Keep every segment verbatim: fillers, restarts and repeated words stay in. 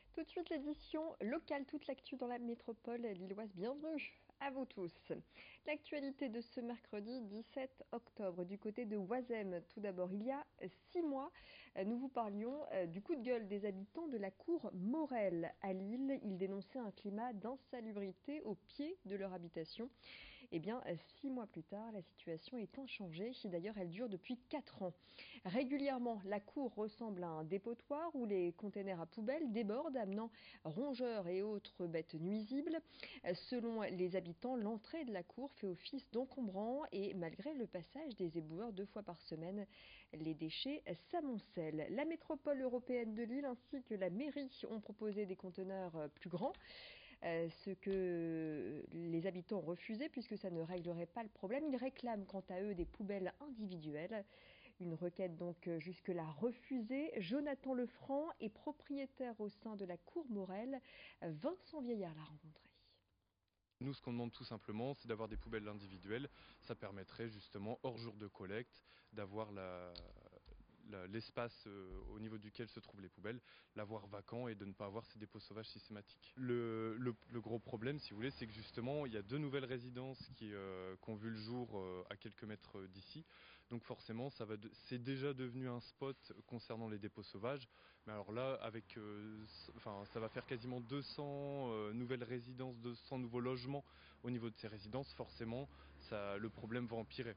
Tout de suite l'édition locale, toute l'actu dans la métropole lilloise. Bienvenue à vous tous. L'actualité de ce mercredi dix-sept octobre du côté de Oisem. Tout d'abord, il y a six mois, nous vous parlions du coup de gueule des habitants de la cour Morel à Lille. Ils dénonçaient un climat d'insalubrité au pied de leur habitation. Eh bien, six mois plus tard, la situation est inchangée. D'ailleurs, elle dure depuis quatre ans. Régulièrement, la cour ressemble à un dépotoir où les containers à poubelles débordent, amenant rongeurs et autres bêtes nuisibles. Selon les habitants, l'entrée de la cour fait office d'encombrant et malgré le passage des éboueurs deux fois par semaine, les déchets s'amoncellent. La métropole européenne de Lille ainsi que la mairie ont proposé des conteneurs plus grands. Euh, ce que les habitants ont refusé puisque ça ne réglerait pas le problème. Ils réclament quant à eux des poubelles individuelles. Une requête donc jusque-là refusée. Jonathan Lefranc est propriétaire au sein de la cour Morel. Vincent Vieillard l'a rencontré. Nous, ce qu'on demande tout simplement, c'est d'avoir des poubelles individuelles. Ça permettrait justement, hors jour de collecte, d'avoir la, la, l'espace euh, au niveau duquel se trouvent les poubelles, l'avoir vacant et de ne pas avoir ces dépôts sauvages systématiques. Le, le, le gros problème, si vous voulez, c'est que justement, il y a deux nouvelles résidences qui, euh, qui ont vu le jour euh, à quelques mètres d'ici. Donc forcément, ça va de, c'est déjà devenu un spot concernant les dépôts sauvages. Mais alors là, avec, euh, enfin, ça va faire quasiment deux cents euh, nouvelles résidences, deux cents nouveaux logements au niveau de ces résidences. Forcément, ça, le problème va empirer.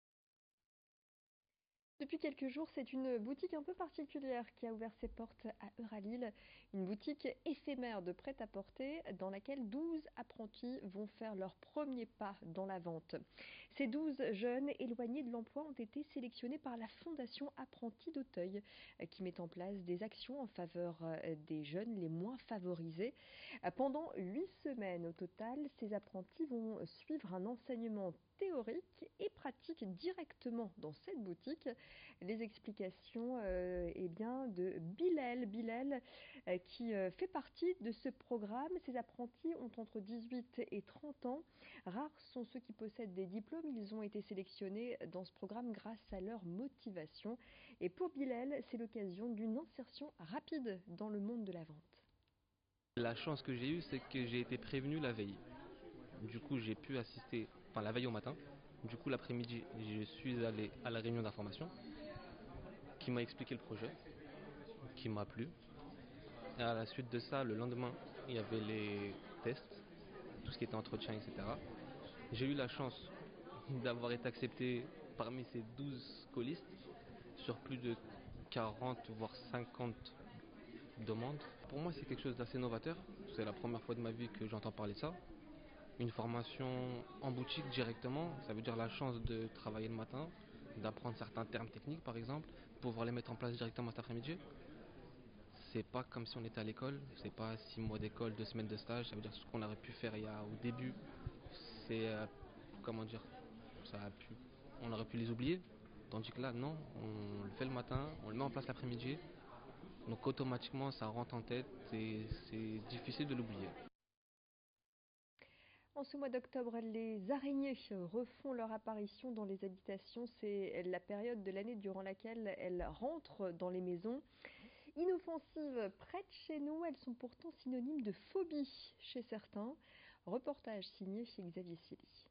Depuis quelques jours, c'est une boutique un peu particulière qui a ouvert ses portes à Euralille, une boutique éphémère de prêt-à-porter dans laquelle douze apprentis vont faire leur premier pas dans la vente. Ces douze jeunes éloignés de l'emploi ont été sélectionnés par la Fondation Apprentis d'Auteuil qui met en place des actions en faveur des jeunes les moins favorisés. Pendant huit semaines au total, ces apprentis vont suivre un enseignement théorique et pratique directement dans cette boutique. Les explications euh, eh bien, de Bilal, Bilal euh, qui euh, fait partie de ce programme. Ces apprentis ont entre dix-huit et trente ans. Rares sont ceux qui possèdent des diplômes. Ils ont été sélectionnés dans ce programme grâce à leur motivation. Et pour Bilal, c'est l'occasion d'une insertion rapide dans le monde de la vente. La chance que j'ai eue, c'est que j'ai été prévenu la veille. Du coup, j'ai pu assister, enfin la veille au matin. Du coup, l'après-midi, je suis allé à la réunion d'information qui m'a expliqué le projet, qui m'a plu. Et à la suite de ça, le lendemain, il y avait les tests, tout ce qui était entretien, et cetera. J'ai eu la chance d'avoir été accepté parmi ces douze colistes sur plus de quarante voire cinquante demandes. Pour moi, c'est quelque chose d'assez novateur. C'est la première fois de ma vie que j'entends parler de ça. Une formation en boutique directement, ça veut dire la chance de travailler le matin, d'apprendre certains termes techniques par exemple, pouvoir les mettre en place directement cet après-midi. C'est pas comme si on était à l'école, c'est pas six mois d'école, deux semaines de stage, ça veut dire ce qu'on aurait pu faire il y a, au début, c'est, euh, comment dire, ça a pu, on aurait pu les oublier, tandis que là non, on le fait le matin, on le met en place l'après-midi, donc automatiquement ça rentre en tête et c'est difficile de l'oublier. En ce mois d'octobre, les araignées refont leur apparition dans les habitations. C'est la période de l'année durant laquelle elles rentrent dans les maisons. Inoffensives près de chez nous, elles sont pourtant synonymes de phobie chez certains. Reportage signé chez Xavier Silly.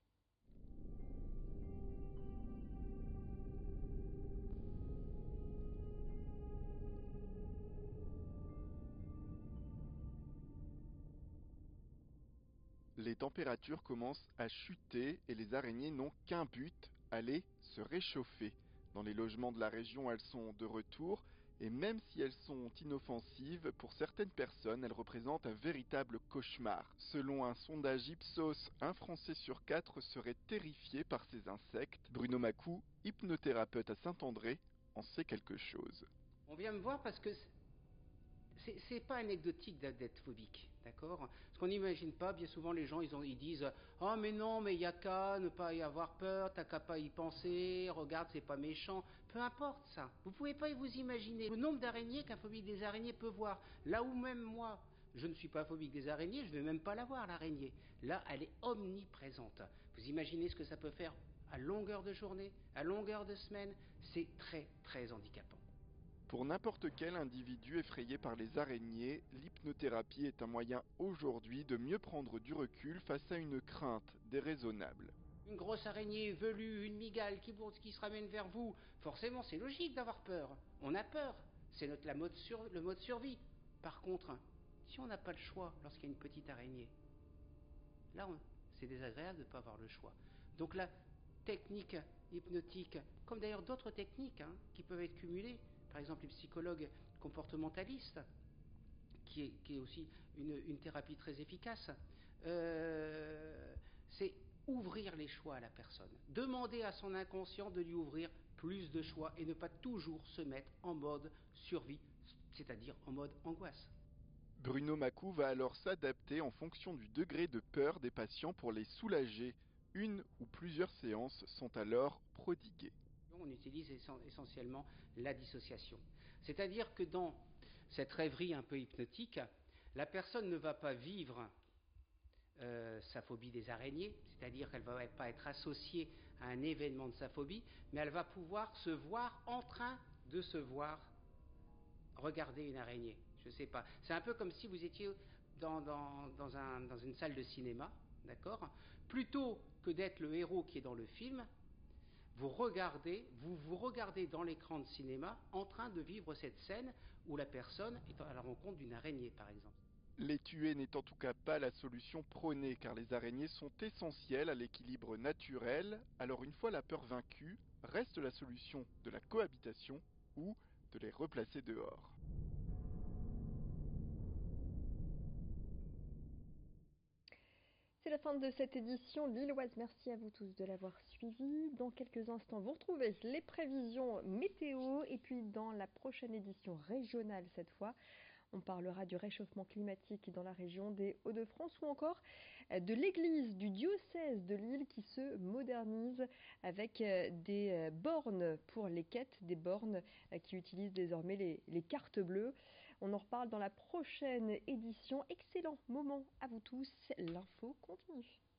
Les températures commencent à chuter et les araignées n'ont qu'un but, aller se réchauffer. Dans les logements de la région, elles sont de retour et même si elles sont inoffensives, pour certaines personnes, elles représentent un véritable cauchemar. Selon un sondage Ipsos, un Français sur quatre serait terrifié par ces insectes. Bruno Macou, hypnothérapeute à Saint-André, en sait quelque chose. On vient me voir parce que c'est, c'est pas anecdotique d'être phobique, d'accord? Parce qu'on n'imagine pas, bien souvent les gens ils, ont, ils disent « Oh mais non, mais il n'y a qu'à ne pas y avoir peur, t'as qu'à pas y penser, regarde c'est pas méchant ». Peu importe ça, vous pouvez pas vous imaginer le nombre d'araignées qu'un phobique des araignées peut voir. Là où même moi, je ne suis pas phobique des araignées, je ne vais même pas la voir l'araignée. Là, elle est omniprésente. Vous imaginez ce que ça peut faire à longueur de journée, à longueur de semaine, c'est très très handicapant. Pour n'importe quel individu effrayé par les araignées, l'hypnothérapie est un moyen aujourd'hui de mieux prendre du recul face à une crainte déraisonnable. Une grosse araignée velue, une migale qui, qui se ramène vers vous, forcément c'est logique d'avoir peur. On a peur, c'est notre, la mode sur, le mode survie. Par contre, si on n'a pas le choix lorsqu'il y a une petite araignée, là on, c'est désagréable de ne pas avoir le choix. Donc la technique hypnotique, comme d'ailleurs d'autres techniques hein, qui peuvent être cumulées, par exemple les psychologues comportementalistes, qui est, qui est aussi une, une thérapie très efficace, euh, c'est ouvrir les choix à la personne. Demander à son inconscient de lui ouvrir plus de choix et ne pas toujours se mettre en mode survie, c'est-à-dire en mode angoisse. Bruno Macou va alors s'adapter en fonction du degré de peur des patients pour les soulager. Une ou plusieurs séances sont alors prodiguées. On utilise essentiellement la dissociation. C'est-à-dire que dans cette rêverie un peu hypnotique, la personne ne va pas vivre euh, sa phobie des araignées, c'est-à-dire qu'elle ne va pas être associée à un événement de sa phobie, mais elle va pouvoir se voir en train de se voir regarder une araignée. Je ne sais pas. C'est un peu comme si vous étiez dans, dans, dans, un, dans une salle de cinéma, d'accord ? Plutôt que d'être le héros qui est dans le film, vous regardez, vous vous regardez dans l'écran de cinéma en train de vivre cette scène où la personne est à la rencontre d'une araignée, par exemple. Les tuer n'est en tout cas pas la solution prônée, car les araignées sont essentielles à l'équilibre naturel. Alors une fois la peur vaincue, reste la solution de la cohabitation ou de les replacer dehors. C'est la fin de cette édition lilloise. Merci à vous tous de l'avoir suivi. Dans quelques instants, vous retrouvez les prévisions météo. Et puis dans la prochaine édition régionale cette fois, on parlera du réchauffement climatique dans la région des Hauts-de-France ou encore de l'église du diocèse de Lille qui se modernise avec des bornes pour les quêtes, des bornes qui utilisent désormais les, les cartes bleues. On en reparle dans la prochaine édition. Excellent moment à vous tous. L'info continue.